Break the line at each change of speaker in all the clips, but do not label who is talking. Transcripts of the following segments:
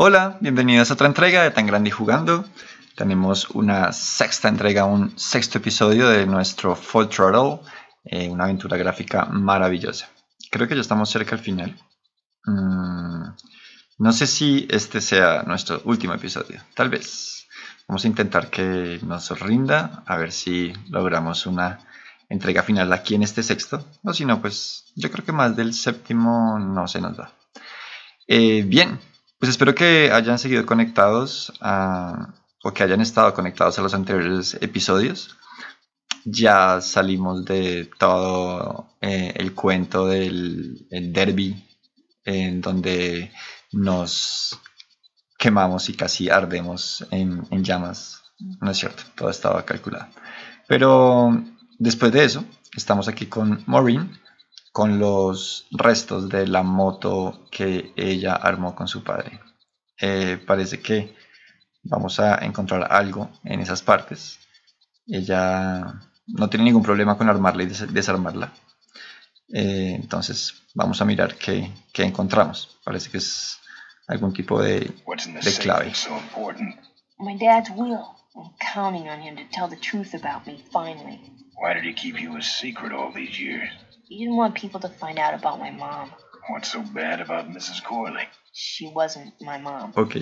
Hola, bienvenidos a otra entrega de Tan Grande y Jugando. Tenemos una sexta entrega, un sexto episodio de nuestro Full Throttle, una aventura gráfica maravillosa. Creo que ya estamos cerca al final. No sé si este sea nuestro último episodio, tal vez. Vamos a intentar que nos rinda, a ver si logramos una entrega final aquí en este sexto. O si no, pues yo creo que más del séptimo no se nos da. Bien, pues espero que hayan seguido conectados o que hayan estado conectados a los anteriores episodios. Ya salimos de todo el cuento del derby, en donde nos quemamos y casi ardemos en llamas. No es cierto, todo estaba calculado. Pero después de eso, estamos aquí con Maureen, con los restos de la moto que ella armó con su padre. Parece que vamos a encontrar algo en esas partes. Ella no tiene ningún problema con armarla y desarmarla. Entonces vamos a mirar qué encontramos. Parece que es algún tipo de clave.
My dad's will. I'm counting on him to tell the truth about me finally.
Why did he keep you a secret all these years?
He didn't want people to find out about my mom.
What's so bad about Mrs. Corley?
She wasn't my mom.
Ok.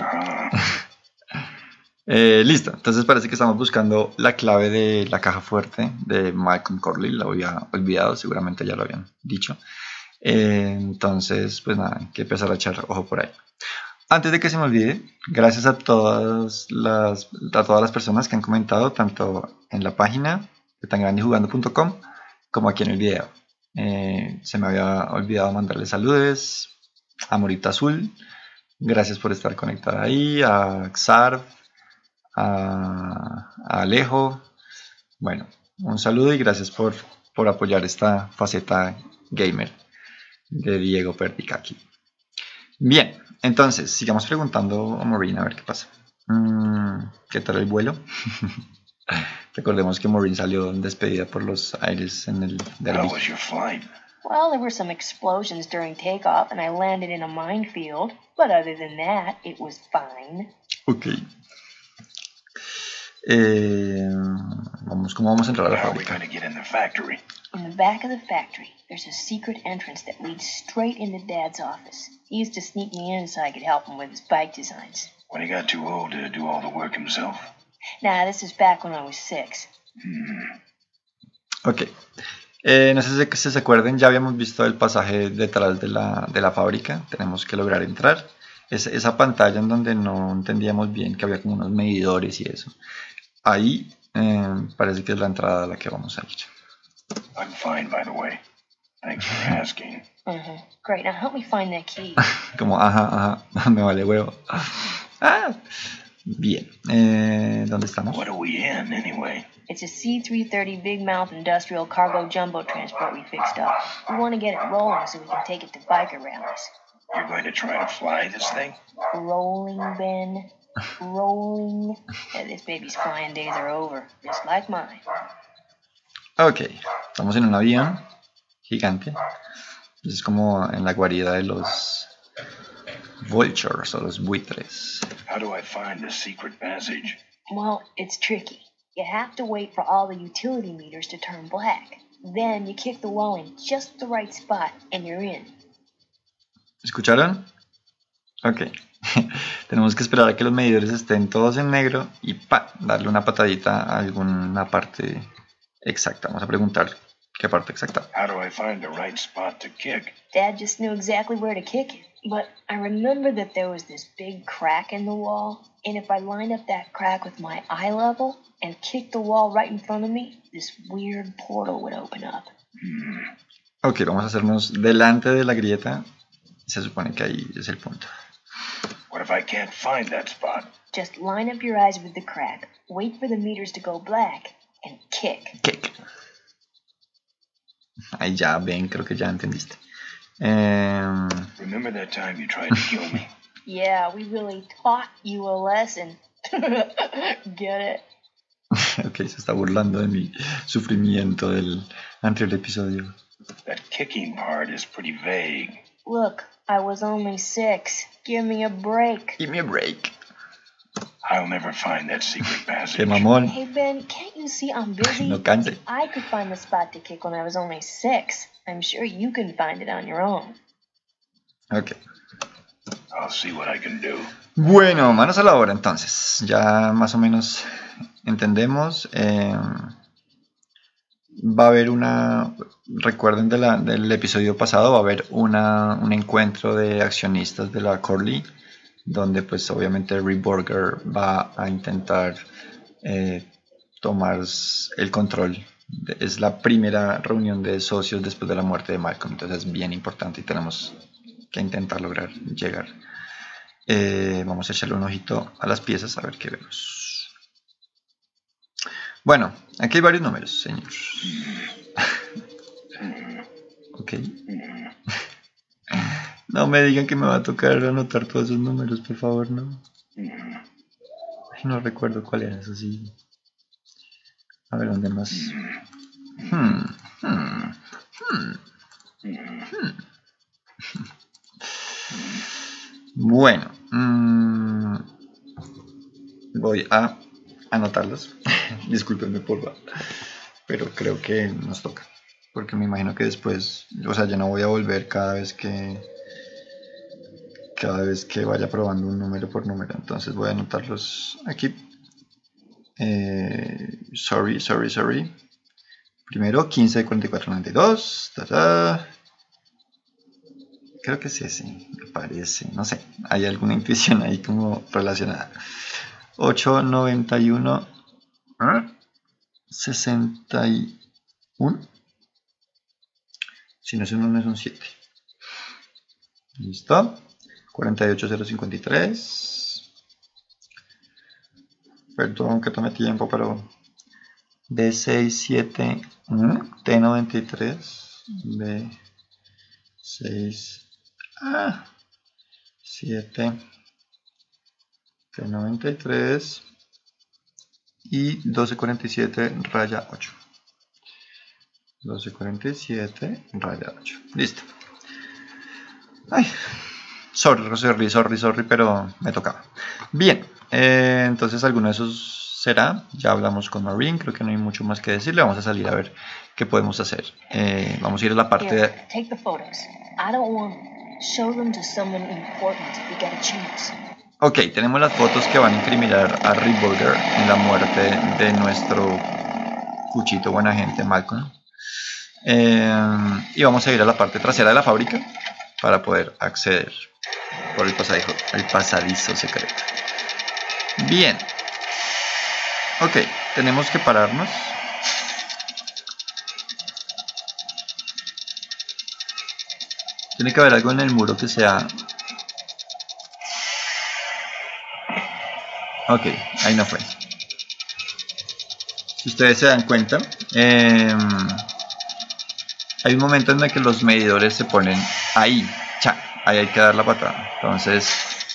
Listo, entonces parece que estamos buscando la clave de la caja fuerte de Malcolm Corley. La había olvidado, seguramente ya lo habían dicho. Entonces, pues nada, hay que empezar a echar ojo por ahí. Antes de que se me olvide, gracias a todas las personas que han comentado, tanto en la página de tangrandejugando.com como aquí en el video. Se me había olvidado mandarle saludos a Morita Azul. Gracias por estar conectada ahí. A Xarf, a Alejo. Bueno, un saludo y gracias por apoyar esta faceta gamer de Diego Perticaki. Bien, entonces sigamos preguntando a Maureen a ver qué pasa. ¿Qué tal el vuelo? Recordemos que Maureen salió despedida por los aires en el derby.
How was your flight?
Well, there were some explosions during takeoff and I landed in a minefield. But other than that, it was fine.
Ok. ¿Cómo vamos a entrar a la
How are we
fábrica?
going to get in the factory?
In the back of the factory, there's a secret entrance that leads straight into Dad's office. He used to sneak me in so I could help him with his bike designs.
When he got too old to do all the work himself?
Nah, this is back when I was 6.
Ok. No sé si se acuerdan, ya habíamos visto el pasaje detrás de la fábrica. Tenemos que lograr entrar. Esa pantalla en donde no entendíamos bien, que había como unos medidores y eso. Ahí parece que es la entrada a la que vamos a ir.
I'm fine, by the way. Thanks for asking.
Great, now help me find that key.
Como, ajá, me vale huevo. Bien, ¿dónde estamos?
What are we in, anyway?
It's a C-330 Big Mouth Industrial Cargo Jumbo Transport we fixed up. We want to get it rolling so we can take it to biker rallies.
You're going to try to fly this thing?
Rolling, Ben. Rolling. This baby's flying days are over, just like mine.
Ok, estamos en un avión gigante. Es como en la guarida de los vultures o los buitres.
How do I find the secret passage?
Well, it's tricky. You have to wait for all the utility meters to turn black. Then you kick the wall in just the right spot and you're in.
¿Escucharon? Ok. Tenemos que esperar a que los medidores estén todos en negro y darle una patadita a alguna parte exacta. Vamos a preguntar qué parte exacta.
How do I find the right spot to kick?
Dad just knew exactly where to kick it. But I remember that there was this big crack in the wall, and if I lined up that crack with my eye level and kicked the wall right in front of me, this weird portal would open up.
Ok, vamos a hacernos delante de la grieta. Se supone que ahí es el punto.
What if I can't find that spot?
Just line up your eyes with the crack, wait for the meters to go black, and kick.
Kick. Ahí ya ven, creo que ya entendiste.
Remember that time you tried to kill me?
Yeah, we really taught you a lesson. Get it?
Ok, se está burlando de mi sufrimiento del anterior episodio.
That kicking part is pretty vague.
Look, I was only 6. Give me a break.
Give me a break.
I'll never find that secret passage.
Qué mamón.
Hey, Ben, can't you see I'm busy?
No canse.
I could find the spot to kick when I was only 6. I'm sure you can find it on your own.
Ok.
I'll see what I can do.
Bueno, manos a la obra entonces. Ya más o menos entendemos. Va a haber una... Recuerden del episodio pasado, va a haber un encuentro de accionistas de la Corley, donde pues obviamente Rip Burger va a intentar tomar el control. Es la primera reunión de socios después de la muerte de Malcolm, entonces es bien importante y tenemos que intentar lograr llegar. Vamos a echarle un ojito a las piezas a ver qué vemos. Bueno, aquí hay varios números, señor. Ok. No me digan que me va a tocar anotar todos esos números, por favor, no. Ay, no recuerdo cuál era, eso sí. A ver, ¿dónde más? Bueno, voy a anotarlos. Discúlpenme, por favor, pero creo que nos toca, porque me imagino que después, o sea, ya no voy a volver cada vez que vaya probando un número por número, entonces voy a anotarlos aquí. Sorry. Primero 15 44 92. Creo que es ese, me parece, no sé, hay alguna intuición ahí como relacionada. 8 91 61. Si no es un 1, es un 7. Listo. 48053. Perdón que tome tiempo, pero D67 T93 B6 7 T93 y 1247 raya 8. 1247 raya 8. Listo. Ay, sorry, pero me tocaba. Bien, entonces alguno de esos será. Ya hablamos con Marine, creo que no hay mucho más que decirle. Vamos a salir a ver qué podemos hacer. Vamos a ir a la parte de...
Take the photos. I don't want them. Show them to someone important if you get a chance.
Ok, tenemos las fotos que van a incriminar a Rip Burger en la muerte de nuestro cuchito buena gente Malcolm. Y vamos a ir a la parte trasera de la fábrica para poder acceder por el pasadizo secreto. Bien. Ok, tenemos que pararnos. Tiene que haber algo en el muro que sea... Ok, ahí no fue. Si ustedes se dan cuenta, hay un momento en el que los medidores se ponen ahí. Ahí hay que dar la patada. Entonces,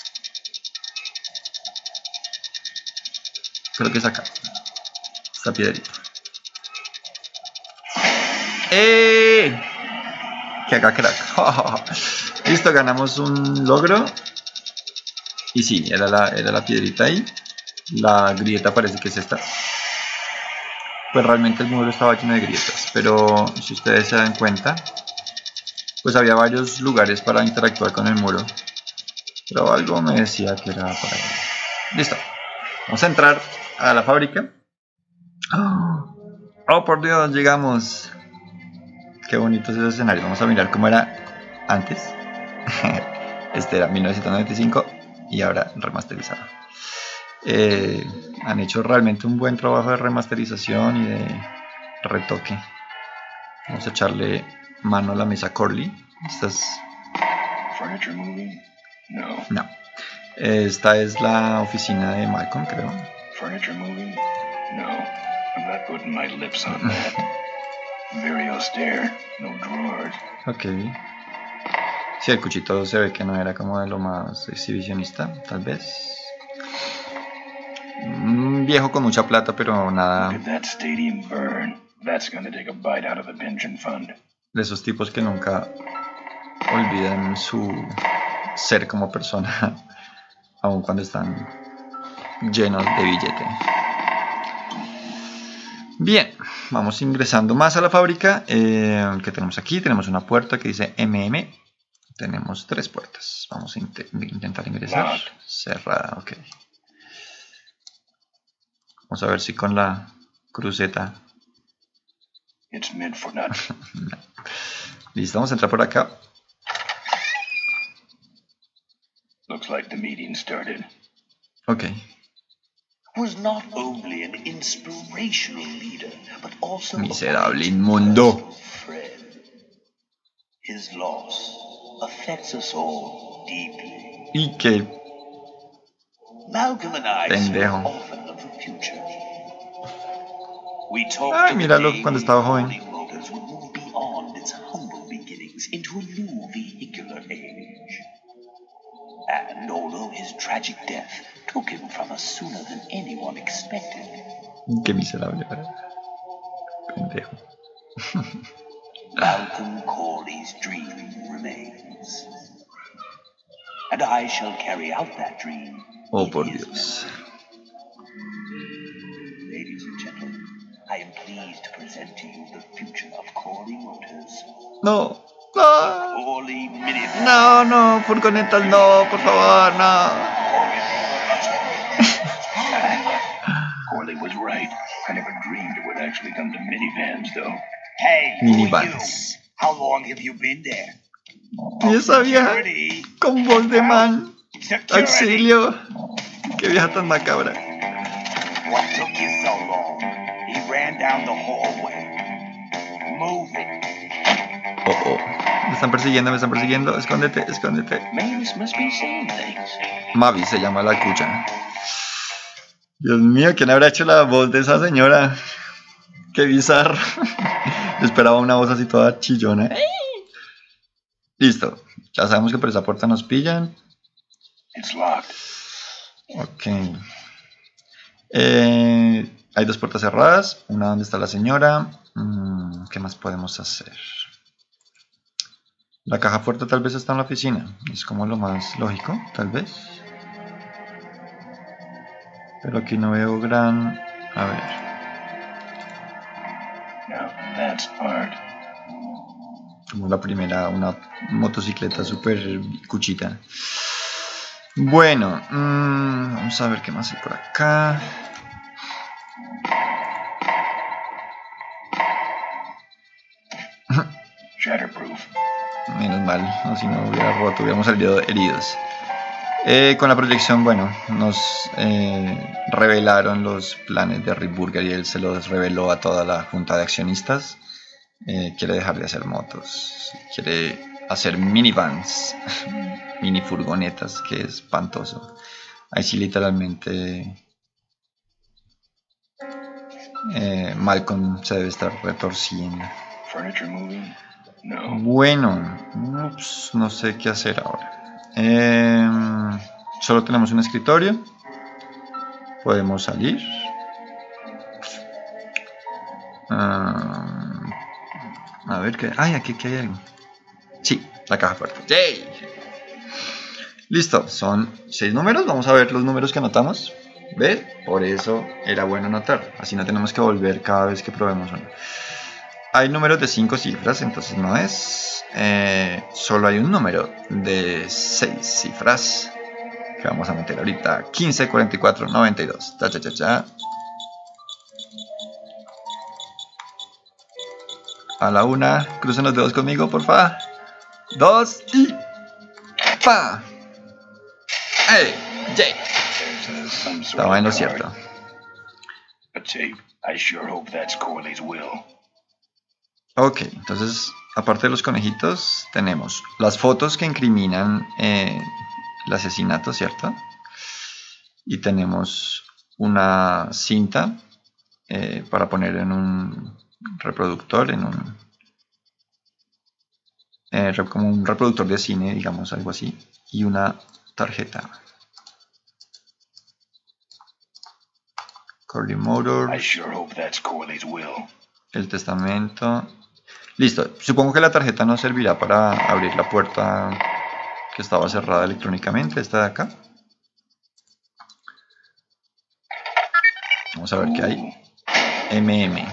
creo que es acá. Esta piedrita. ¡Eh! Que haga crack. Listo, ganamos un logro. Y sí, era la piedrita ahí. La grieta parece que es esta. Pues realmente el muro estaba lleno de grietas. Pero si ustedes se dan cuenta, pues había varios lugares para interactuar con el muro. Pero algo me decía que era por ahí. Listo. Vamos a entrar a la fábrica. Oh, por Dios, llegamos. Qué bonito es ese escenario. Vamos a mirar cómo era antes. Este era 1995 y ahora remasterizado. Han hecho realmente un buen trabajo de remasterización y de retoque. Vamos a echarle mano a la mesa Corley.
Furniture moving? No.
No. Esta es la oficina de Malcolm, creo.
Furniture moving? No. I'm not putting my lips on that. Very austere. No drawers.
Ok. Sí, el cuchito se ve que no era como de lo más exhibicionista, tal vez. Un viejo con mucha plata, pero nada.
Look at that stadium burn. That's gonna take a bite out of the pension fund.
De esos tipos que nunca olvidan su ser como persona, aun cuando están llenos de billete. Bien, vamos ingresando más a la fábrica. ¿Qué tenemos aquí? Tenemos una puerta que dice MM. Tenemos 3 puertas. Vamos a intentar ingresar. Cerrada, ok. Vamos a ver si con la cruceta. Listo, vamos a entrar por acá.
Looks like the meeting started.
Ok.
Was not only an inspirational leader, but also
Miserable inmundo.
friend. His loss affects us all deeply.
Y que
Malcolm and I
pendejo.
spoke often of the future. We talked
Ay,
of the
míralo
day
cuando
when
estaba joven.
Corley Motors would move beyond its humble beginnings into a new vehicular age. And although his tragic death took him from us sooner than anyone expected,
Qué miserable. Pendejo.
Malcolm Corley's dream remains. And I shall carry out that dream.
Oh,
in
por
his
Dios.
memory. Ladies and gentlemen, I am pleased to present to you the future of Corley Motors.
No. No.
Corley Minivan.
No, furgonetas no, por favor, no.
Corley was right. I never dreamed it would actually come to minivans, though.
Hey, who are you?
Minivans.
How long have you been there?
Y esa vieja
Security.
con voz de man.
Security.
Auxilio. Qué vieja tan macabra.
What took you so long? He ran down the hallway. Move it.
Oh. Me están persiguiendo. Escóndete.
Mavis must be saying things.
Mavi se llama la cucha. Dios mío, ¿quién habrá hecho la voz de esa señora? Qué bizarro. Esperaba una voz así toda chillona. Listo. Ya sabemos que por esa puerta nos pillan.
It's locked.
Ok. Hay 2 puertas cerradas. Una donde está la señora. ¿Qué más podemos hacer? La caja fuerte tal vez está en la oficina. Es como lo más lógico, tal vez. Pero aquí no veo gran... A ver.
Now that's art.
Como la primera, una motocicleta súper cuchita. Bueno, vamos a ver qué más hay por acá.
Shatterproof.
Menos mal, no, si no hubiera roto, hubiéramos salido heridos. Con la proyección, bueno, nos revelaron los planes de Rip Burger y él se los reveló a toda la junta de accionistas. Quiere dejar de hacer motos, quiere hacer minivans, mini furgonetas, que es espantoso. Ahí sí literalmente Malcolm se debe estar retorciendo.
Furniture moving? No.
Bueno, no sé qué hacer ahora. Solo tenemos un escritorio. Podemos salir. A ver qué. Ay, aquí hay algo. Sí, la caja fuerte. ¡Yay! Listo, son 6 números. Vamos a ver los números que anotamos. ¿Ves? Por eso era bueno anotar. Así no tenemos que volver cada vez que probemos uno. Hay números de 5 cifras, entonces no es. Solo hay un número de 6 cifras que vamos a meter ahorita. 15, 44, 92. Cha. A la 1, crucen los dedos conmigo, porfa. 2 y ¡pa! ¡Hey! ¡Jay! Estaba en lo cierto.
But say, I sure hope that's Corley's will.
Ok, entonces, aparte de los conejitos, tenemos las fotos que incriminan el asesinato, ¿cierto? Y tenemos una cinta para poner en un reproductor, como un reproductor de cine, digamos, algo así, y una tarjeta. Corley Motors.
I sure hope that's Corley's will.
El testamento. Listo. Supongo que la tarjeta nos servirá para abrir la puerta que estaba cerrada electrónicamente, esta de acá. Vamos a ver qué hay. MM.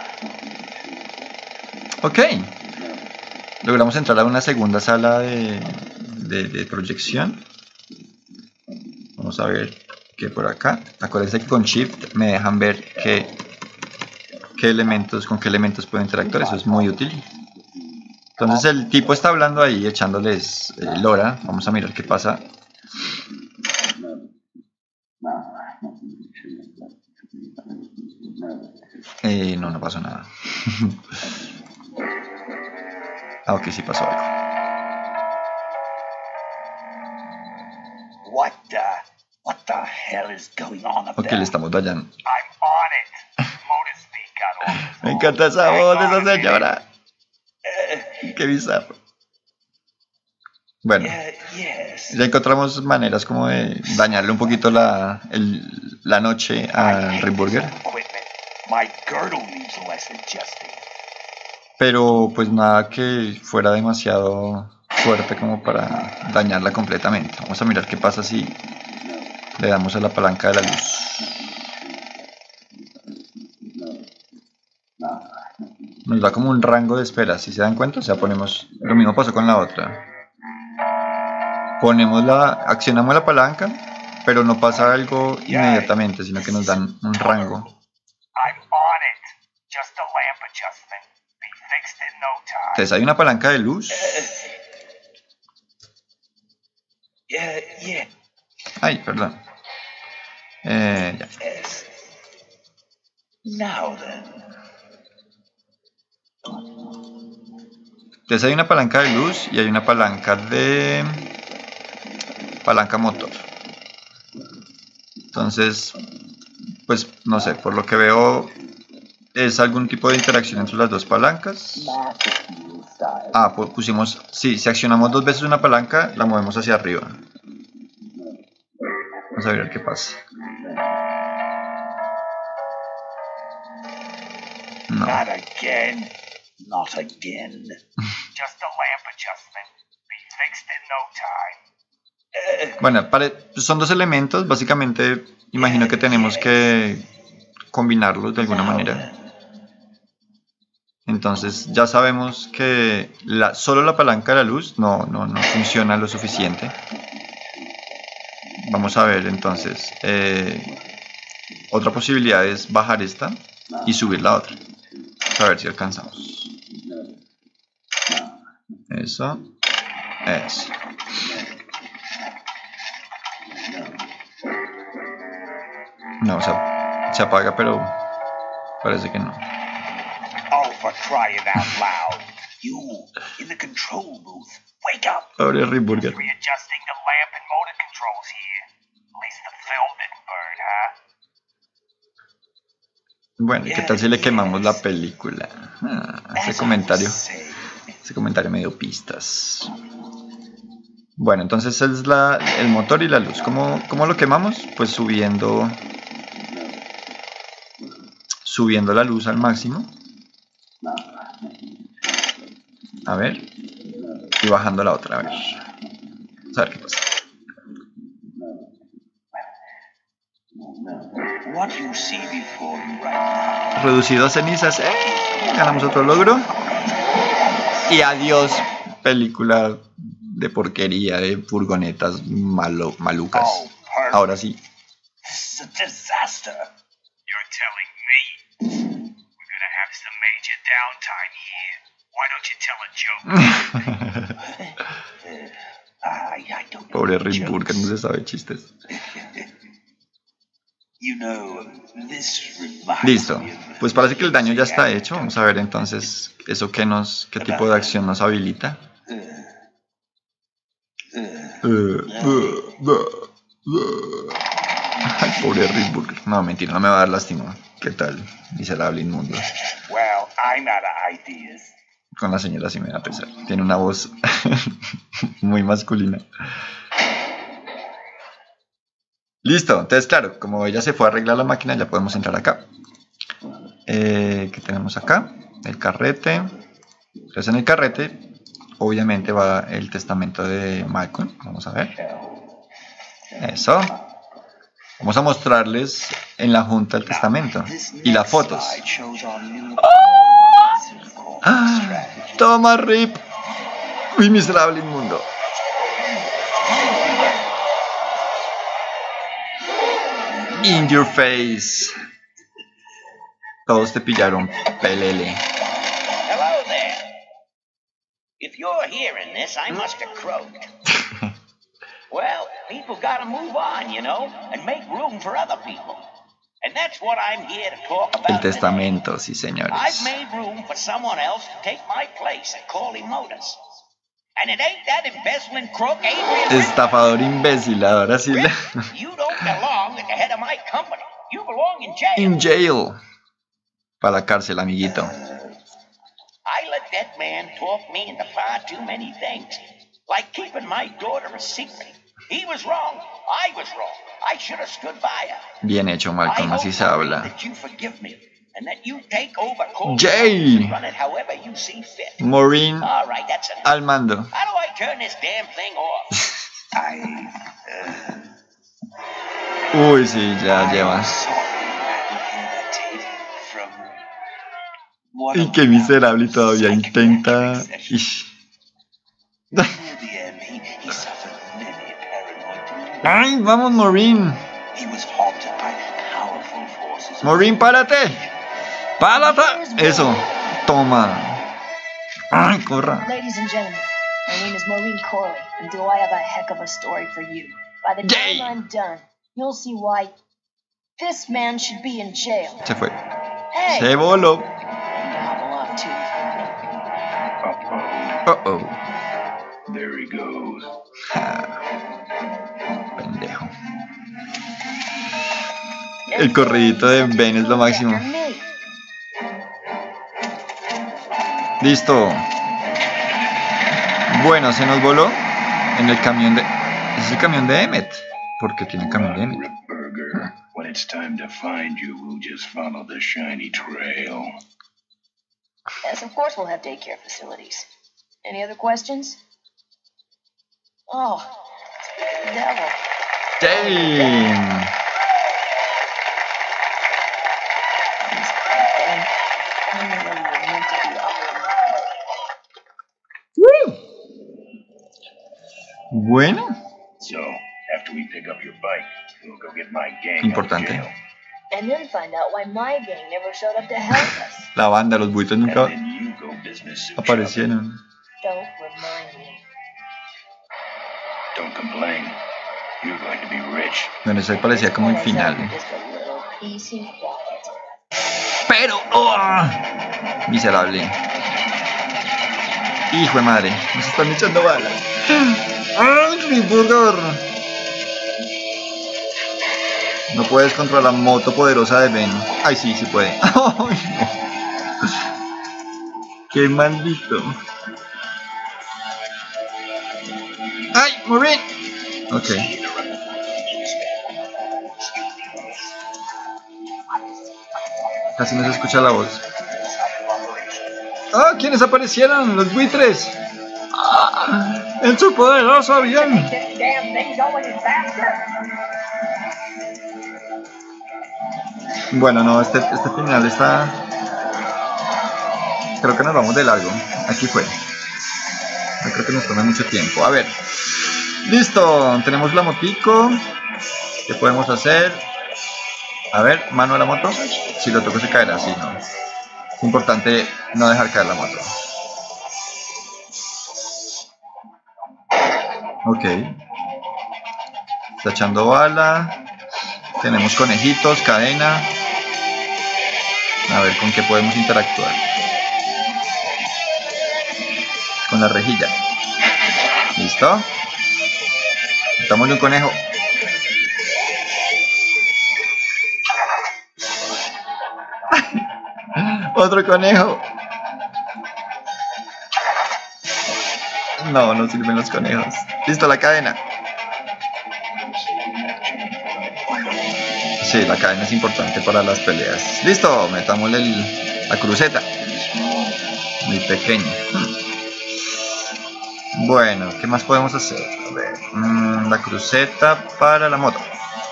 Ok. Logramos entrar a una segunda sala de proyección. Vamos a ver qué por acá. Acuérdense que con Shift me dejan ver con qué elementos puedo interactuar. Eso es muy útil. Entonces el tipo está hablando ahí, echándoles lora. Vamos a mirar qué pasa. No pasó nada. Ah, ok, sí pasó algo.
What the hell is going on up
Ok,
there?
le estamos dañando.
I'm on it. Motor speak got orders.
Me encanta esa voz de esa señora. Qué bizarro. Bueno,
Yes.
ya encontramos maneras como de dañarle un poquito la noche al Rimburger.
Equipment. My girdle needs less adjusting.
Pero pues nada que fuera demasiado fuerte como para dañarla completamente. Vamos a mirar qué pasa si le damos a la palanca de la luz. Nos da como un rango de espera, si se dan cuenta. O sea, ponemos, lo mismo pasó con la otra. Accionamos la palanca, pero no pasa algo inmediatamente, sino que nos dan un rango.
I'm on it. Just a lamp adjustment. Be fixed in no time.
Entonces hay una palanca de luz.
Yeah.
Ay, perdón. Ya.
Yes. Now then.
Entonces hay una palanca de luz y hay una palanca motor. Entonces, pues no sé, por lo que veo es algún tipo de interacción entre las dos palancas. Ah, pues pusimos, sí, si accionamos dos veces una palanca, la movemos hacia arriba. Vamos a ver qué pasa. No.
Not again. Not again. Just a lamp adjustment. Be fixed in no time.
Bueno, son dos elementos, básicamente imagino que tenemos que combinarlos de alguna manera. Entonces ya sabemos que solo la palanca de la luz no funciona lo suficiente. Vamos a ver entonces. Otra posibilidad es bajar esta y subir la otra. Vamos a ver si alcanzamos. Eso. No, o sea, se apaga, pero parece que no.
Oh, for crying out loud. You, in the control booth. Wake up.
Pobre Rimburger.
Readjusting the lamp and motor controls here. At least the film didn't burn, huh?
Bueno, ¿y qué tal si le quemamos la película? Ese comentario me dio pistas. Bueno, entonces es el motor y la luz. ¿Cómo lo quemamos? Pues subiendo la luz al máximo. A ver. Y bajando la otra, a ver. Vamos a ver qué pasa.
What you see before you right now.
Reducido a cenizas. Ganamos otro logro. Y adiós, película de porquería, de furgonetas malucas. Ahora sí.
This is a disaster. You're telling me we're gonna have some major downtime here. Why don't you tell a joke? I don't know.
Pobre Rimburger, no se sabe chistes.
You know, this reminds
Listo.
me of
Pues parece que el daño ya está hecho. Vamos a ver entonces eso qué tipo de acción nos habilita. Ay, pobre Rimburger. No, mentira, no me va a dar lástima. ¿Qué tal? Miserable inmundo.
Well, I'm out of ideas.
Con la señora sí me da pesar. Tiene una voz muy masculina. Listo, entonces claro, como ella se fue a arreglar la máquina, ya podemos entrar acá. ¿Qué tenemos acá? El carrete. Entonces en el carrete, obviamente va el testamento de Malcolm. Vamos a ver. Eso. Vamos a mostrarles en la junta el testamento y las fotos. ¡Ah! Toma, Rip. Uy, miserable inmundo. In your face. Todos te pillaron, pelele.
Hello there. If you're hearing this, I must have croaked. Well, people gotta move on, you know, and make room for other people. And that's what I'm here to talk about.
El testamento, sí, señores.
I've made room for someone else to take my place at Corley Motors. And it ain't that embezzling crook Adrian.
Estafador imbécil, ahora sí.
Rip, you don't belong at the head of my company. You belong in jail.
In jail. Para la cárcel, amiguito.
I let that man talk me into far too many things. Like keeping my daughter a secret. He was wrong. I was wrong. I should have stood by her.
Bien hecho, Malcolm, así se habla.
That you forgive me and that you take over Corley
Jay.
and run it however you see fit.
Maureen
All right, that's enough.
al mando.
How do I turn this damn thing off?
Uy, sí, ya lleva. Y qué miserable, y todavía intenta. Ish. ¡Ay, vamos, Maureen! Maureen, párate. ¡Párate! Eso, toma. ¡Ay, corra!
Ladies and gentlemen, my name is Maureen Corley, and do I have a heck of a story for you. By the time
Yay.
I'm done, you'll see why this man should be in jail.
Se fue.
Hey!
Se voló.
Gobble up, too.
Uh-oh.
There he goes.
Pendejo. El corridito de Ben es lo máximo. Listo. Bueno, se nos voló en el camión de... Es el camión de Emmett. Porque tiene camión de Emmett.
Rip Burger. When it's time to find you, we'll just follow the shiny trail.
Yes, of course we'll have daycare facilities. Any other questions? Oh, it's the devil.
Damn.
And only when we're meant to be all
Bueno.
So, after we pick up your bike, we'll go get my gang
Importante.
out of jail.
and then find out why my gang never showed up to help us.
La banda, los buitres
And
nunca
then you go business suit
aparecieron.
Don't remind me.
shopping. Don't complain. You're going to be rich.
Bueno, ese parecía como el final.
Just a little peace and quiet.
Pero, ¡oh! Miserable. Hijo de madre, nos están echando balas. ¡Ay, mi burger! No puedes contra la moto poderosa de Ben. Ay, sí, sí puede. ¡Ay, no! ¡Qué maldito! ¡Ay, Maureen! Ok. Casi no se escucha la voz. ¡Ah! ¿Quiénes aparecieron? ¡Los buitres! ¡Ah! ¡En su poderoso avión!
This damn thing going faster.
Bueno, no, este final está... Creo que nos vamos de largo. Aquí fue. No creo que nos tome mucho tiempo. A ver. Listo. Tenemos la motico. ¿Qué podemos hacer? A ver, mano a la moto. Si lo toco se caerá, sí, no. Es importante no dejar caer la moto. Ok. Está echando bala. Tenemos conejitos, cadena. A ver con qué podemos interactuar. Con la rejilla. ¿Listo? Metámosle un conejo. Otro conejo. No, no sirven los conejos. Listo, la cadena. Sí, la cadena es importante para las peleas. Listo, metámosle la cruceta. Muy pequeña. Bueno, ¿qué más podemos hacer? A ver, la cruceta para la moto.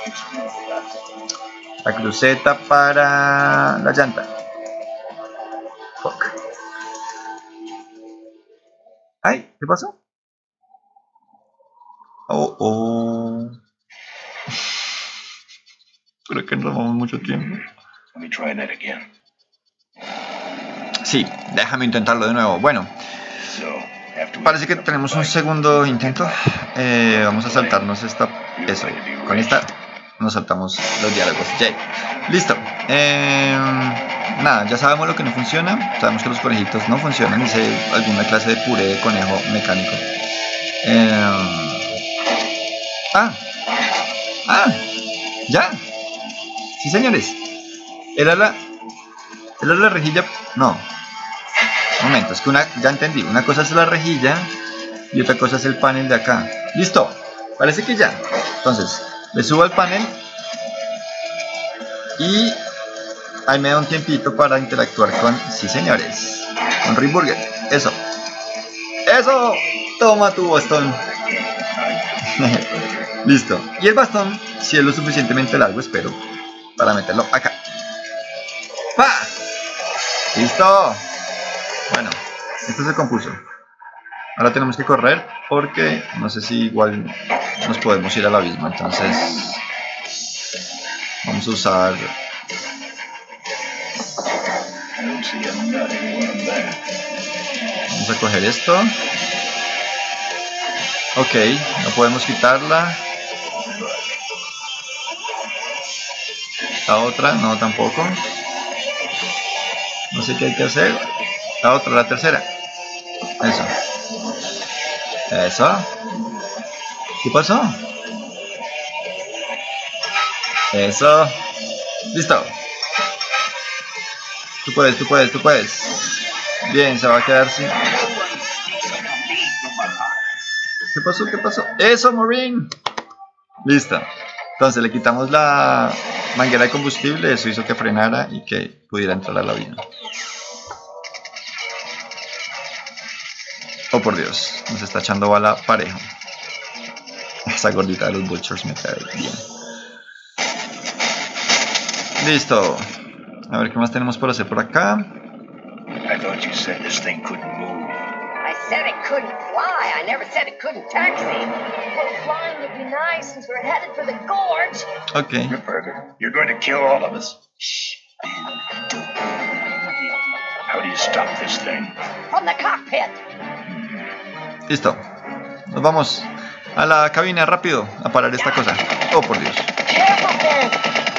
La cruceta para la llanta. Fuck. Ay, ¿qué pasó? Oh. Creo que nos tomamos mucho tiempo.
Let me try that again.
Sí, déjame intentarlo de nuevo. Bueno,
So, after we
parece que tenemos un segundo intento. Vamos a saltarnos esta. Eso. Con esta nos saltamos los diálogos. Yay. Listo. Nada, ya sabemos lo que no funciona. Sabemos que los conejitos no funcionan. Hice alguna clase de puré de conejo mecánico. Ya. Sí, señores. Era la rejilla. No. Un momento, es que ya entendí. Una cosa es la rejilla y otra cosa es el panel de acá. Listo. Parece que ya. Entonces, le subo al panel y ahí me da un tiempito para interactuar con, sí señores, con Ringburger. Eso. ¡Eso! Toma tu bastón. Listo. Y el bastón, si es lo suficientemente largo, espero, para meterlo acá. ¡Pa! ¡Listo! Bueno, esto se compuso. Ahora tenemos que correr porque no sé si igual nos podemos ir al abismo. Entonces vamos a usar... Vamos a coger esto. Ok, no podemos quitarla. La otra, no tampoco. No sé qué hay que hacer. La otra, la tercera. Eso. ¿Qué pasó? Eso. Listo. Tú puedes. Bien, se va a quedar sin... ¿Qué pasó? ¡Eso, Maureen! Listo. Entonces le quitamos la manguera de combustible. Eso hizo que frenara y que pudiera entrar a la vía. Oh, por Dios. Nos está echando bala parejo. Esa gordita de los Butchers me cae bien. Listo. A ver qué más tenemos por hacer por acá.
I thought you said this thing couldn't move.
I said it couldn't fly. I never said it couldn't taxi. Well, flying would be nice since we're headed for the gorge.
Ok.
Burger, you're going to kill all of us?
Shh, Ben, don't.
How do you stop this thing?
From the cockpit.
Listo. Nos vamos a la cabina rápido a parar esta cosa. Oh, por Dios.
Careful, Ben.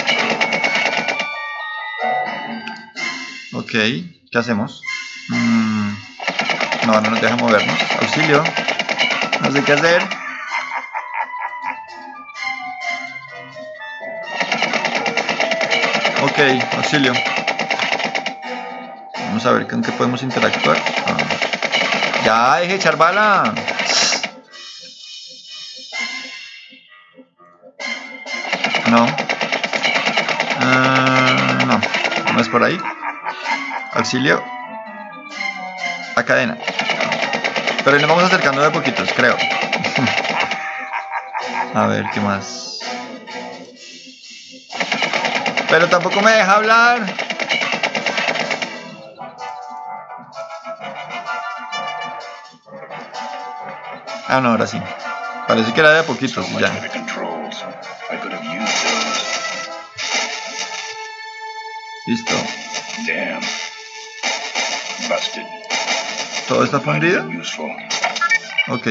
Ok. ¿Qué hacemos? No nos deja movernos. Auxilio. No sé qué hacer. Ok, auxilio. Vamos a ver con qué podemos interactuar. Ya, deje de echar bala. No. No es por ahí. Auxilio. La cadena. Pero nos vamos acercando de poquitos, creo. A ver, ¿qué más? Pero tampoco me deja hablar. Ah, no, ahora sí. Parece que era de poquitos,
So much
ya.
for the controls. I could have used those.
Listo.
Damn. Busted.
¿Todo está fundido?
Useful.
Ok.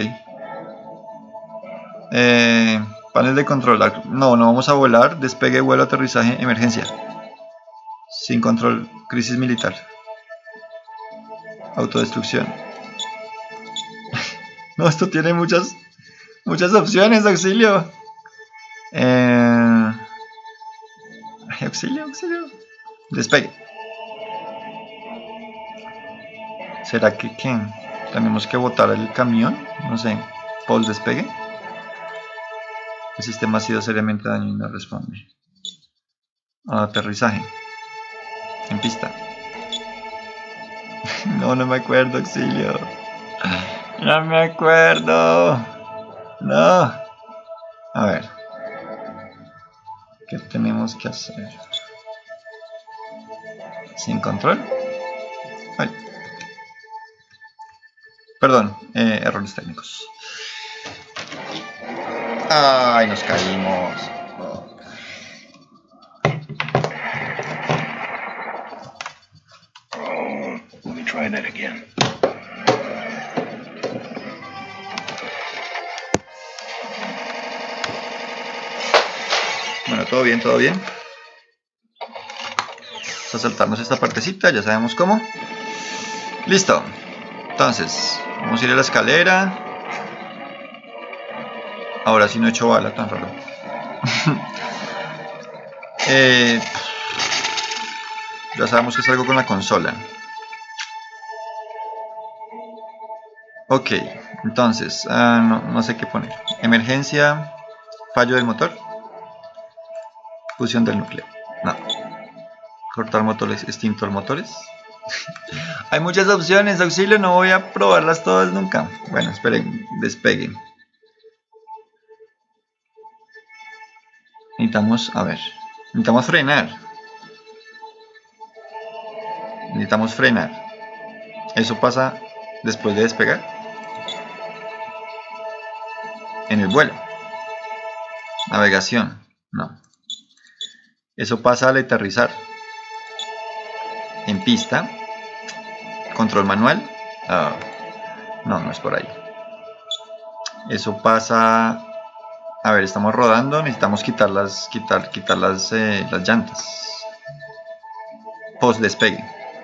Panel de control. No vamos a volar. Despegue, vuelo, aterrizaje, emergencia. Sin control. Crisis militar. Autodestrucción. No, esto tiene muchas opciones. Auxilio. Ay, auxilio. Despegue. ¿Será que qué? ¿Tenemos que botar el camión? No sé. ¿Paul despegue? El sistema ha sido seriamente dañado y no responde. Aterrizaje. En pista. No, no me acuerdo, auxilio. No me acuerdo. No. A ver. ¿Qué tenemos que hacer? ¿Sin control? Ay. Perdón, errores técnicos. Ay, nos caímos. Oh.
Oh, let me try that again.
Bueno, todo bien, todo bien. Vamos a saltarnos esta partecita, ya sabemos cómo. Listo. Entonces, vamos a ir a la escalera. Ahora sí no he hecho bala, tan raro. Ya sabemos que es algo con la consola. Ok, entonces, no sé qué poner. Emergencia, fallo del motor. Fusión del núcleo. No. Cortar motores, extintor motores. Hay muchas opciones, auxilio, no voy a probarlas todas nunca. Bueno, esperen, despeguen. Necesitamos, a ver, necesitamos frenar. Necesitamos frenar. Eso pasa después de despegar. En el vuelo. Navegación, no. Eso pasa al aterrizar. En pista. Control manual. No, no es por ahí. Eso pasa. A ver, estamos rodando. Necesitamos quitar las llantas. Post despegue.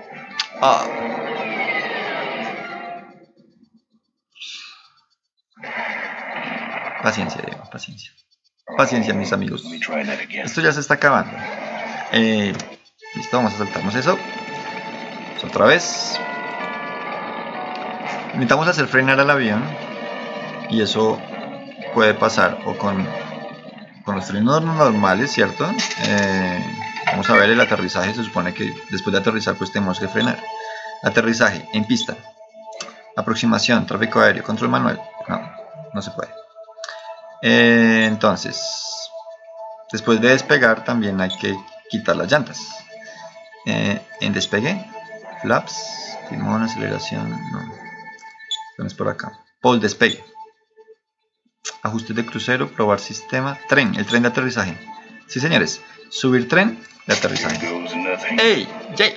Paciencia, Diego, paciencia. Paciencia, mis amigos. Esto ya se está acabando. Listo, vamos a saltarnos eso. Otra vez. Necesitamos hacer frenar al avión. Y eso puede pasar o con los frenos normales, ¿cierto? Vamos a ver el aterrizaje. Se supone que después de aterrizar pues tenemos que frenar. Aterrizaje en pista. Aproximación, tráfico aéreo, control manual. No se puede. Entonces, después de despegar también hay que quitar las llantas. En despegue, flaps, timón, aceleración, no es por acá. Pole despegue, ajustes de crucero, probar sistema, tren, el tren de aterrizaje. Sí, señores, subir tren de aterrizaje. ¡Ey! ¡Jay!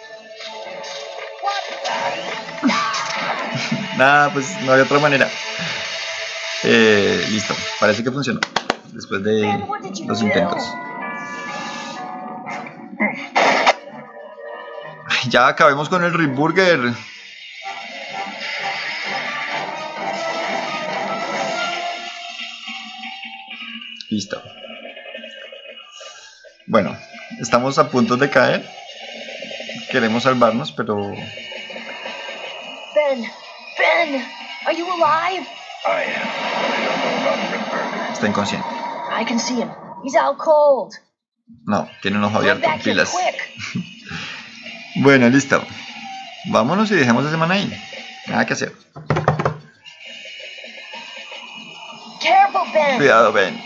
Nada, pues no hay otra manera. Listo, parece que funcionó después de los intentos. Ya acabemos con el Rip Burger. Listo. Bueno, estamos a punto de caer. Queremos salvarnos, pero...
Ben, are you alive?
I am. I don't know about Rip Burger.
Está inconsciente.
I can see him. He's out cold.
No, tiene un ojo
Run
abierto,
back here
pilas.
quick.
Bueno, listo. Vámonos y dejemos ese man ahí. Nada que hacer.
Careful, Ben.
Cuidado, Ben.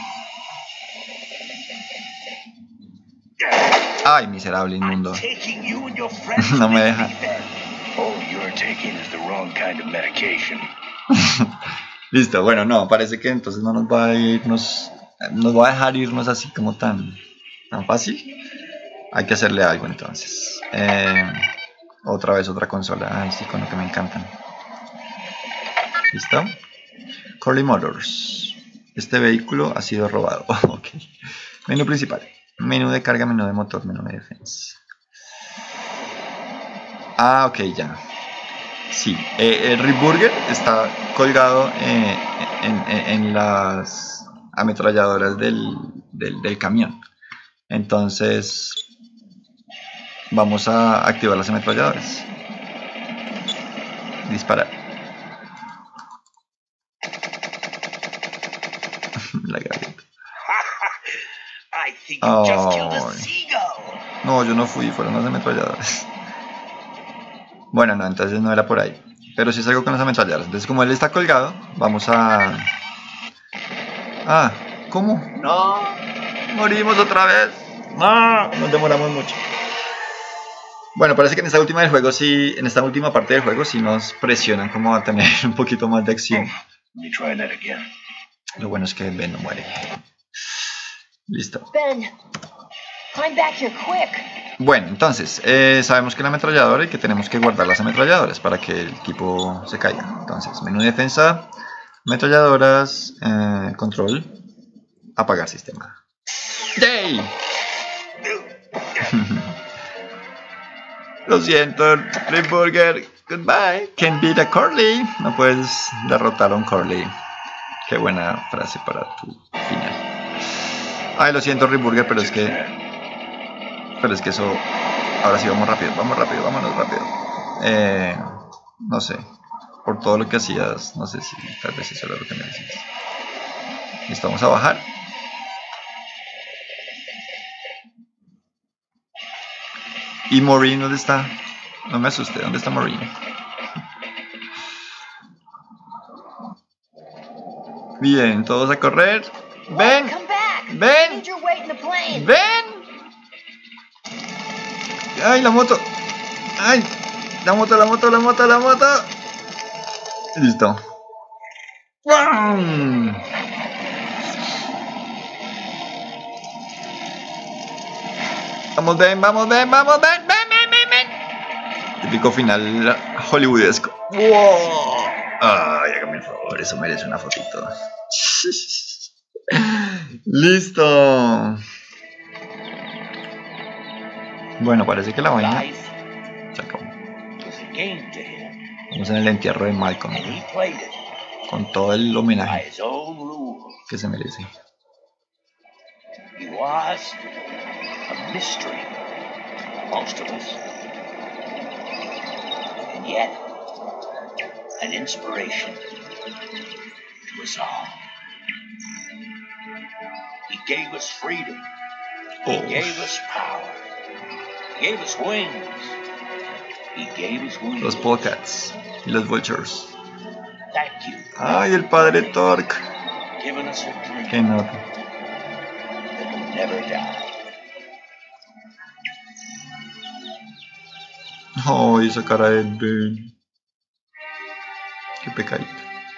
Ay, miserable, inmundo.
Taking you and your friends
No me
to
deja.
Disney then.
All you're taking is the wrong kind of medication.
Listo, bueno, no, parece que entonces no nos va a dejar irnos así como tan fácil. Hay que hacerle algo entonces. Otra vez otra consola. Ay, sí, con lo que me encantan. ¿Listo? Corley Motors. Este vehículo ha sido robado. Ok. Menú principal. Menú de carga, menú de motor, menú de defensa. Ok, ya. Sí, el Rip Burger está colgado en las ametralladoras del camión. Entonces vamos a activar las ametralladoras. Disparar. La gaviota.
I think you just killed a
Ay.
seagull.
No, yo no fui, fueron las ametralladoras. Bueno, no, entonces no era por ahí. Pero sí es algo con las ametralladoras. Entonces, como él está colgado, vamos a... Ah, ¿cómo? No, morimos otra vez. No, nos demoramos mucho. Bueno, parece que en esta última del juego sí, en esta última parte del juego sí nos presionan como a tener un poquito más de acción.
Let me try that again.
Lo bueno es que Ben no muere. Listo.
Ben, climb back here quick.
Bueno, entonces, sabemos que la ametralladora y que tenemos que guardar las ametralladoras para que el tipo se caiga. Entonces, menú defensa, ametralladoras, control, apagar sistema. ¡Yay! Lo siento, Limburger. Goodbye. Can't beat a Curly. No puedes derrotar a un Curly. Qué buena frase para tu final. Ay, lo siento, Limburger, pero es que eso... Ahora sí, vamos rápido, vámonos rápido. No sé. Por todo lo que hacías, no sé si tal vez eso era lo que me decías. Listo, vamos a bajar. ¿Y Maureen dónde está? No me asuste, ¿dónde está Maureen? Bien, todos a correr. ¡Ven!
Come back.
ven.
I need your weight in the plane.
¡Ven! ¡Ay, la moto! ¡Ay! ¡La moto! Listo. ¡Bam! Ven. Típico final hollywoodesco. ¡Wow! Ay, hágame el favor, eso merece una fotito. Listo. Bueno, parece que la vaina
Life
se acabó.
was a game to him,
Vamos en el entierro de Malcolm,
and he played it
con todo el
by
homenaje
his own rules.
que se merece.
He was a mystery to most of us, and yet an inspiration to us all. He gave us freedom. He gave us power. He gave us wings. He gave us wings.
Los Polecats y los Vultures.
Thank you
Ay, el padre Torque.
for giving us a dream
Qué nota.
that will never die.
Ay, esa cara de Ben. Qué pecadito.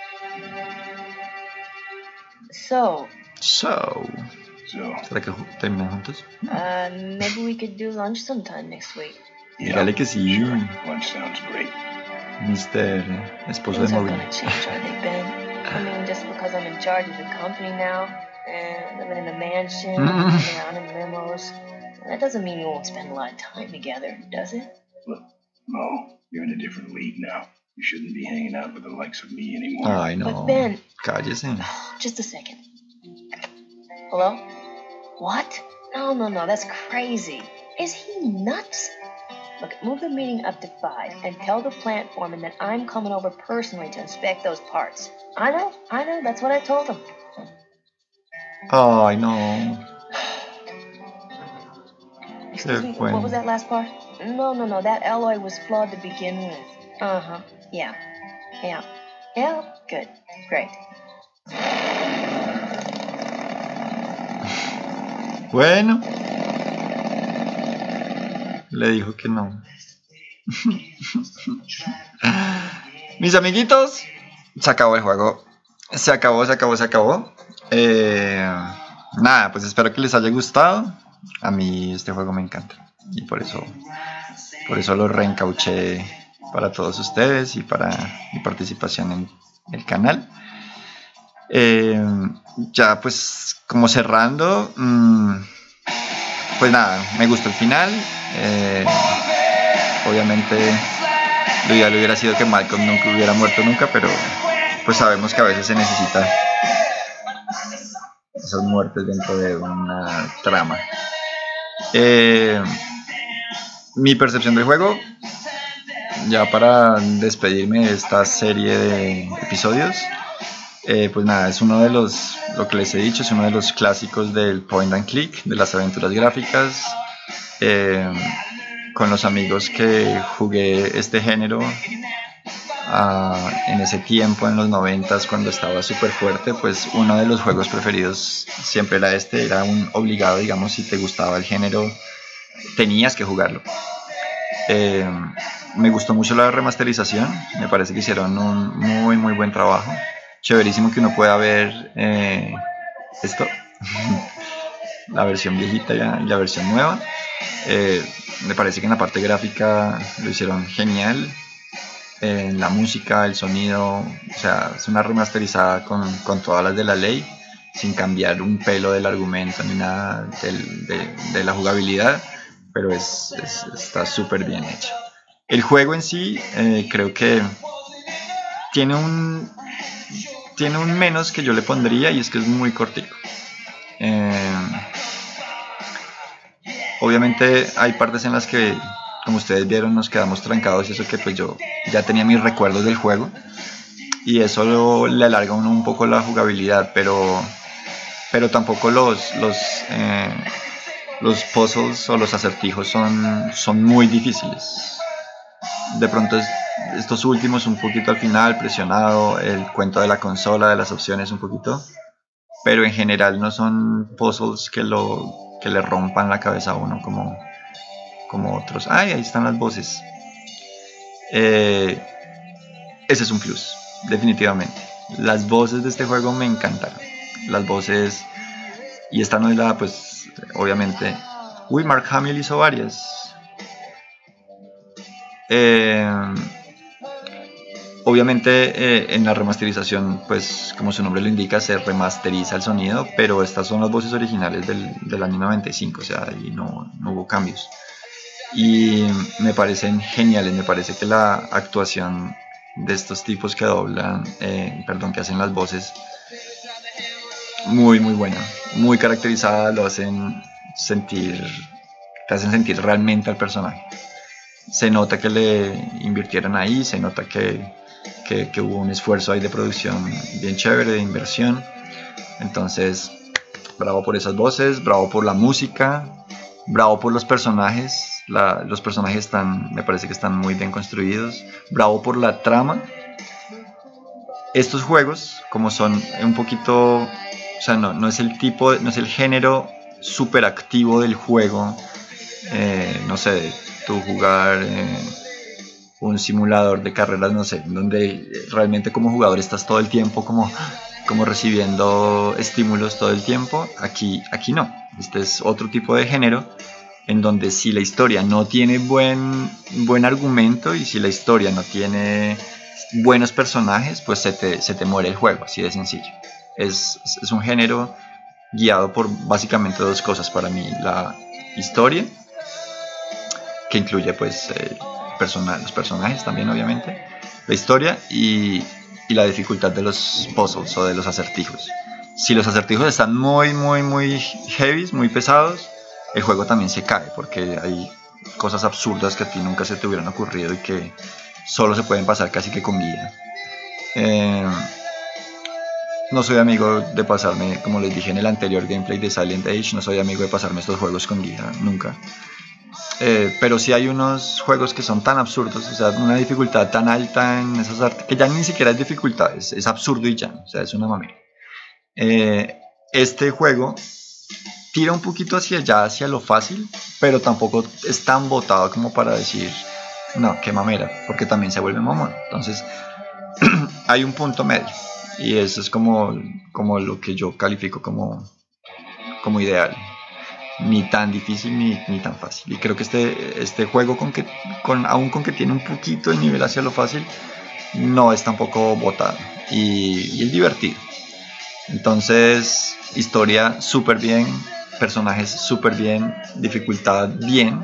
So,
So,
So,
¿será que terminan juntos?
maybe we could do lunch sometime next week.
Dígale que sí,
lunch sounds great.
Mr. Esposo de
Things aren't
Maureen.
gonna change, are they, Ben? I mean, just because I'm in charge of the company now, and living in a mansion, driving around in limos, that doesn't mean we won't spend a lot of time together, does it?
Look, Mo, you're in a different league now. You shouldn't be hanging out with the likes of me anymore.
Ay, no.
But Ben,
Cállese.
just a second. Hello? What? No, that's crazy. Is he nuts? Look, move the meeting up to 5 and tell the plant foreman that I'm coming over personally to inspect those parts. I know, that's what I told him.
Ay, no.
Excuse me,
fue.
what was that last part? No, that alloy was flawed to begin with. Uh-huh, yeah, good, great.
Bueno. Le dijo que no. Mis amiguitos, se acabó el juego. Se acabó. Nada, pues espero que les haya gustado. A mí este juego me encanta. Y por eso lo reencauché para todos ustedes y para mi participación en el canal. Ya pues como cerrando, pues nada, me gustó el final. Obviamente lo ideal hubiera sido que Malcolm nunca hubiera muerto nunca, pero pues sabemos que a veces se necesita esas muertes dentro de una trama. Mi percepción del juego, ya para despedirme de esta serie de episodios, pues nada, es uno de los, lo que les he dicho, es uno de los clásicos del point and click, de las aventuras gráficas, con los amigos que jugué este género en ese tiempo, en los 90s, cuando estaba súper fuerte, pues uno de los juegos preferidos siempre era este, era un obligado, digamos, si te gustaba el género, tenías que jugarlo. Me gustó mucho la remasterización, me parece que hicieron un muy muy buen trabajo, chéverísimo que uno pueda ver esto, la versión viejita y la versión nueva. Me parece que en la parte gráfica lo hicieron genial, en la música, el sonido, o sea, es una remasterizada con todas las de la ley, sin cambiar un pelo del argumento ni nada de la jugabilidad, pero está súper bien hecho. El juego en sí, creo que tiene un menos que yo le pondría, y es que es muy cortico. Obviamente hay partes en las que, como ustedes vieron, nos quedamos trancados, y eso que pues yo ya tenía mis recuerdos del juego, y eso le alarga a uno un poco la jugabilidad, pero tampoco los puzzles o los acertijos son muy difíciles. De pronto estos últimos un poquito al final, presionado, el cuento de la consola, de las opciones un poquito, pero en general no son puzzles que le rompan la cabeza a uno como otros. Ahí están las voces. Ese es un plus, definitivamente. Las voces de este juego me encantaron. Las voces, y esta no es la, pues, obviamente. Uy, Mark Hamill hizo varias. Obviamente en la remasterización, pues como su nombre lo indica, se remasteriza el sonido, pero estas son las voces originales del año 95, o sea, ahí no hubo cambios. Y me parecen geniales, me parece que la actuación de estos tipos que doblan, que hacen las voces, muy muy buena, muy caracterizada, te hacen sentir realmente al personaje. Se nota que le invirtieron ahí, se nota que hubo un esfuerzo ahí de producción bien chévere, de inversión. Entonces, bravo por esas voces, bravo por la música, bravo por los personajes. Los personajes me parece que están muy bien construidos. Bravo por la trama. Estos juegos, como son un poquito, o sea, no es el género super activo del juego. No sé, tú jugar un simulador de carreras, no sé, donde realmente como jugador estás todo el tiempo como recibiendo estímulos todo el tiempo. Aquí no. Este es otro tipo de género en donde si la historia no tiene buen argumento, y si la historia no tiene buenos personajes, pues se te muere el juego, así de sencillo. Es un género guiado por básicamente dos cosas para mí: la historia, que incluye pues los personajes también, obviamente, la historia, y la dificultad de los puzzles o de los acertijos. Si los acertijos están muy muy muy heavy, muy pesados, el juego también se cae, porque hay cosas absurdas que a ti nunca se te hubieran ocurrido y que solo se pueden pasar casi que con guía. No soy amigo de pasarme, como les dije en el anterior gameplay de Silent Age, no soy amigo de pasarme estos juegos con guía, nunca. Pero sí hay unos juegos que son tan absurdos, o sea, una dificultad tan alta en esas artes, que ya ni siquiera es dificultad, es absurdo y ya, o sea, es una mamera. Este juego tira un poquito hacia allá, hacia lo fácil, pero tampoco es tan botado como para decir, no, qué mamera, porque también se vuelve mamón. Entonces, hay un punto medio, y eso es como lo que yo califico como ideal. Ni tan difícil ni tan fácil. Y creo que este juego, aún con que tiene un poquito de nivel hacia lo fácil, no es tampoco botado. Y es divertido. Entonces, historia súper bien, personajes súper bien, dificultad bien.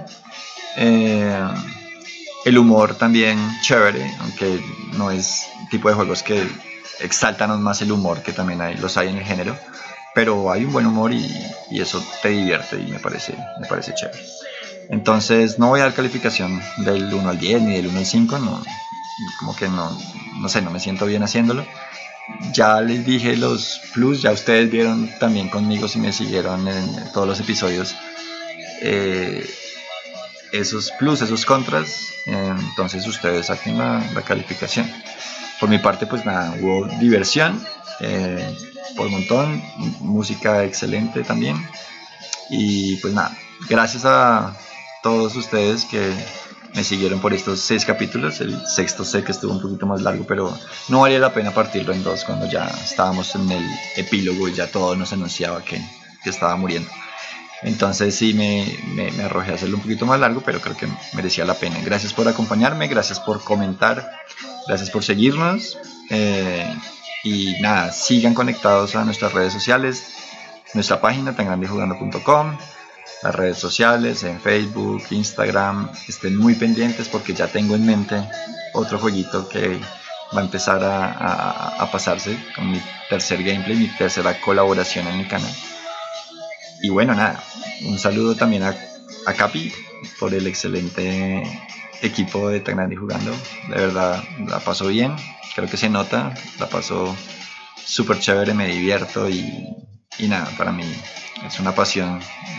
El humor también chévere, aunque no es tipo de juegos que exaltan más el humor, que también los hay en el género. Pero hay un buen humor y eso te divierte, y me parece chévere. Entonces no voy a dar calificación del 1 al 10 ni del 1 al 5, como que no sé, no me siento bien haciéndolo. Ya les dije los plus, ya ustedes vieron también conmigo, si me siguieron en todos los episodios, esos plus, esos contras, entonces ustedes saquen la calificación. Por mi parte, pues nada, hubo diversión por un montón, música excelente también. Y pues nada, gracias a todos ustedes que me siguieron por estos 6 capítulos. El sexto sé que estuvo un poquito más largo, pero no valía la pena partirlo en 2 cuando ya estábamos en el epílogo y ya todo nos anunciaba que estaba muriendo. Entonces sí me arrojé a hacerlo un poquito más largo, pero creo que merecía la pena. Gracias por acompañarme, gracias por comentar, gracias por seguirnos. Y nada, sigan conectados a nuestras redes sociales, nuestra página tangrandejugando.com, las redes sociales en Facebook, Instagram. Estén muy pendientes porque ya tengo en mente otro jueguito que va a empezar a pasarse con mi tercer gameplay, mi tercera colaboración en mi canal. Y bueno, nada, un saludo también a Capi por el excelente equipo de Tan Grande Jugando. De verdad, la paso bien, creo que se nota, la paso súper chévere, me divierto y nada, para mí es una pasión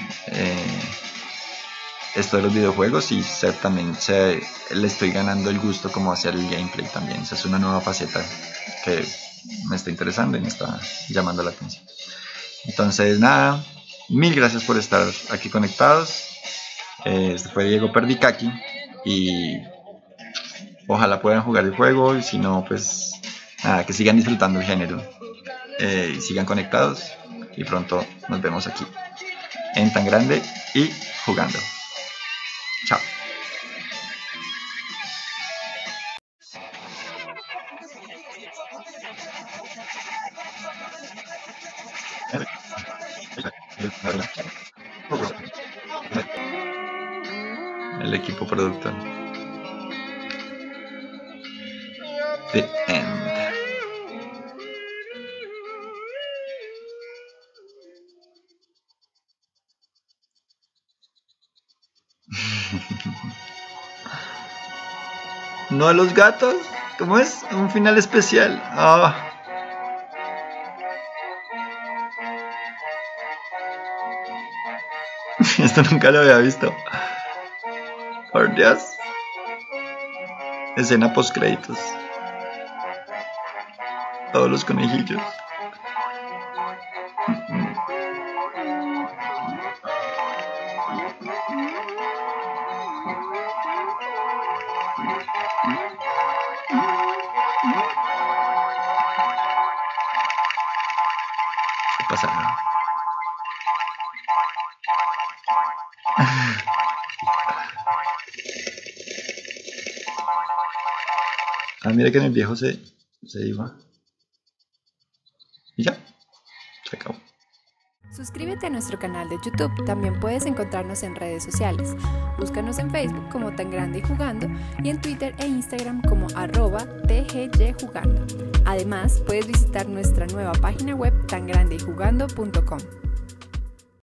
esto de los videojuegos y también le estoy ganando el gusto como hacer el gameplay también. Esa es una nueva faceta que me está interesando y me está llamando la atención. Entonces nada, mil gracias por estar aquí conectados. Este fue Diego Perdicaki y ojalá puedan jugar el juego y si no, pues nada, que sigan disfrutando el género y sigan conectados y pronto nos vemos aquí en Tan Grande y Jugando. Chao. El equipo productor. The End. No a los gatos. ¿Cómo es? Un final especial. Oh. Esto nunca lo había visto. Por Dios. Escena post créditos. Todos los conejillos. ¿Qué pasa? Ah, mira que en el viejo se iba. Y ya, se acabó.
Suscríbete a nuestro canal de YouTube. También puedes encontrarnos en redes sociales. Búscanos en Facebook como Tan Grande y Jugando y en Twitter e Instagram como @tgyjugando. Además, puedes visitar nuestra nueva página web tangrandeyjugando.com.